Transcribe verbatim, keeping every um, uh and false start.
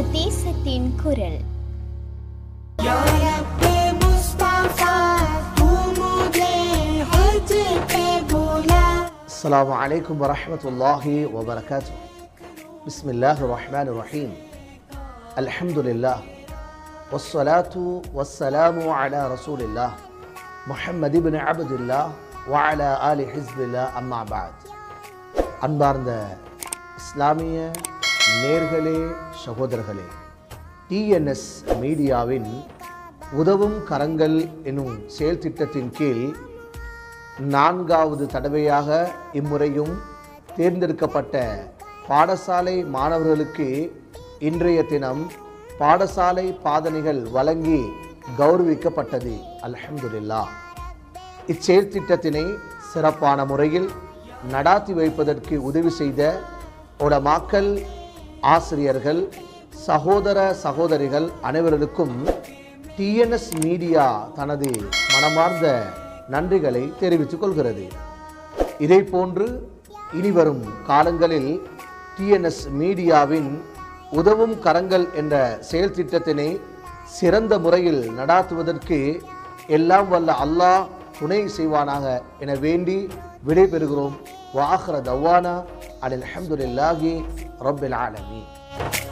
தேசத்தின் குரல். அஸ்ஸலாமு அலைக்கும் வரஹ்மத்துல்லாஹி வபரகாத்துஹு. பிஸ்மில்லாஹிர் ரஹ்மானிர் ரஹீம். அல்ஹம்துலில்லாஹ் வஸ்ஸலாத்து வஸ்ஸலாமு அலா ரசூலில்லாஹ் முஹம்மது இப்னு அப்துல்லாஹ் வ அலா ஆலி ஹிஸ்பில்லாஹ். அம்மா பஅத். அன்பார்ந்த இஸ்லாமிய நேர்களே, சகோதரர்களே, டிஎன்எஸ் மீடியாவின் உதவும் கரங்கள் எனும் செயல் திட்டத்தின் கீழ் நான்காவது தடவையாக இம்முறையும் தேர்ந்தெடுக்கப்பட்ட பாடசாலை மாணவர்களுக்கு இன்றைய தினம் பாடசாலை பாதணிகள் வழங்கி கௌரவிக்கப்பட்டது. அல்ஹம்துலில்லாஹ். இச்செயல் திட்டத்தினை சிறப்பான முறையில் நடாத்தி வைப்பதற்கு உதவி செய்த உலமாக்கள், ஆசிரியர்கள், சகோதர சகோதரிகள் அனைவருக்கும் டிஎன்எஸ் மீடியா தனது மனமார்ந்த நன்றிகளை தெரிவித்துக் கொள்கிறது. இதை போன்று இனிவரும் காலங்களில் டிஎன்எஸ் மீடியாவின் உதவும் கரங்கள் என்ற செயல் திட்டத்தினை சிறந்த முறையில் நடாத்துவதற்கு எல்லாம் வல்ல அல்லாஹ் துணை செய்வானாக என வேண்டி விடைபெறுகிறோம். வ ஆகிரு தஅவானா அனில் ஹம்துலில்லாஹி ரப்பில் ஆலமீன்.